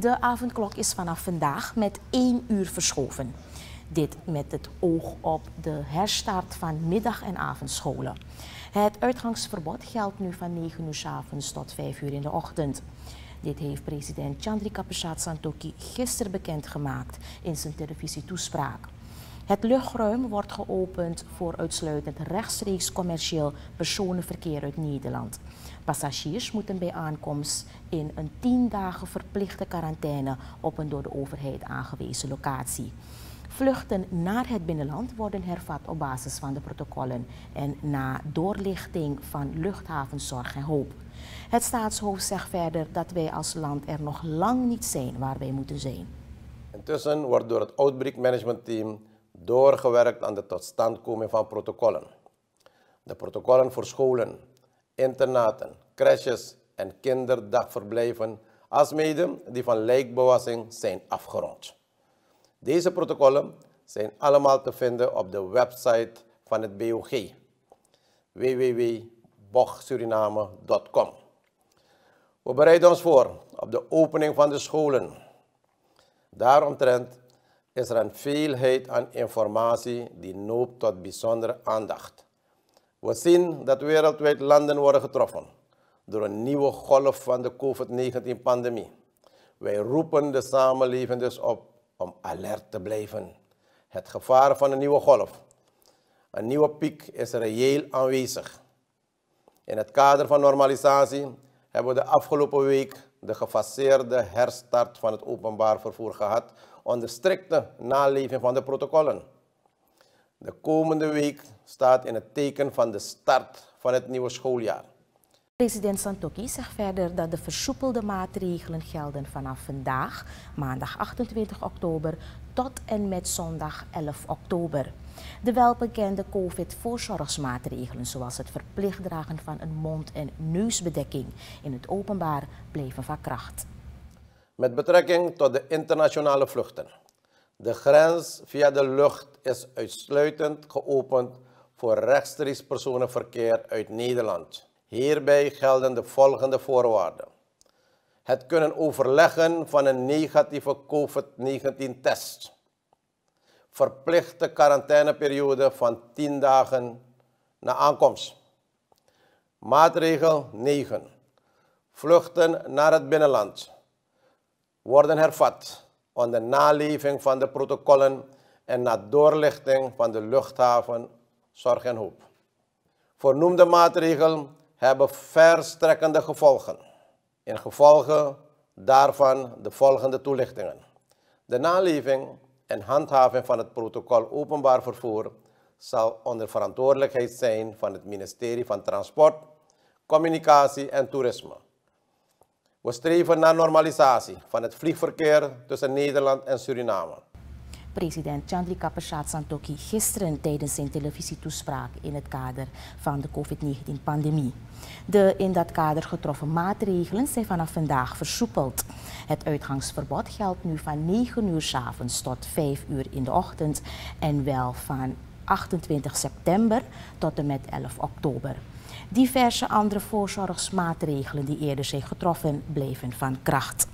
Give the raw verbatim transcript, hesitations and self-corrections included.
De avondklok is vanaf vandaag met één uur verschoven. Dit met het oog op de herstart van middag- en avondscholen. Het uitgangsverbod geldt nu van negen uur 's avonds tot vijf uur in de ochtend. Dit heeft president Chandrika Prasad Santokhi gisteren bekendgemaakt in zijn televisietoespraak. Het luchtruim wordt geopend voor uitsluitend rechtstreeks commercieel personenverkeer uit Nederland. Passagiers moeten bij aankomst in een tien dagen verplichte quarantaine op een door de overheid aangewezen locatie. Vluchten naar het binnenland worden hervat op basis van de protocollen en na doorlichting van luchthavenzorg en hoop. Het staatshoofd zegt verder dat wij als land er nog lang niet zijn waar wij moeten zijn. Intussen wordt door het Outbreak Management Team doorgewerkt aan de totstandkoming van protocollen. De protocollen voor scholen, internaten, crèches en kinderdagverblijven, alsmede die van lijkbewassing zijn afgerond. Deze protocollen zijn allemaal te vinden op de website van het B O G, w w w punt bog suriname punt com. We bereiden ons voor op de opening van de scholen. Daaromtrent is er een veelheid aan informatie die noopt tot bijzondere aandacht. We zien dat wereldwijd landen worden getroffen door een nieuwe golf van de COVID negentien pandemie. Wij roepen de samenleving dus op om alert te blijven. Het gevaar van een nieuwe golf, een nieuwe piek, is reëel aanwezig. In het kader van normalisatie hebben we de afgelopen week de gefaseerde herstart van het openbaar vervoer gehad onder strikte naleving van de protocollen. De komende week staat in het teken van de start van het nieuwe schooljaar. President Santokhi zegt verder dat de versoepelde maatregelen gelden vanaf vandaag, maandag achtentwintig oktober, tot en met zondag elf oktober. De welbekende COVID-voorzorgsmaatregelen, zoals het verplicht dragen van een mond- en neusbedekking in het openbaar, blijven van kracht. Met betrekking tot de internationale vluchten. De grens via de lucht is uitsluitend geopend voor rechtstreeks personenverkeer uit Nederland. Hierbij gelden de volgende voorwaarden. Het kunnen overleggen van een negatieve COVID negentien test. Verplichte quarantaineperiode van tien dagen na aankomst. Maatregel negen. Vluchten naar het binnenland worden hervat onder naleving van de protocollen en na doorlichting van de luchthaven Zorg en Hoop. Voornoemde maatregelen hebben verstrekkende gevolgen. In gevolge daarvan de volgende toelichtingen. De naleving en handhaving van het protocol openbaar vervoer zal onder verantwoordelijkheid zijn van het ministerie van Transport, Communicatie en Toerisme. We streven naar normalisatie van het vliegverkeer tussen Nederland en Suriname. President Chandrika Prasad Santokhi gisteren tijdens zijn televisietoespraak in het kader van de COVID negentien pandemie. De in dat kader getroffen maatregelen zijn vanaf vandaag versoepeld. Het uitgangsverbod geldt nu van negen uur 's avonds tot vijf uur in de ochtend en wel van achtentwintig september tot en met elf oktober. Diverse andere voorzorgsmaatregelen die eerder zijn getroffen blijven van kracht.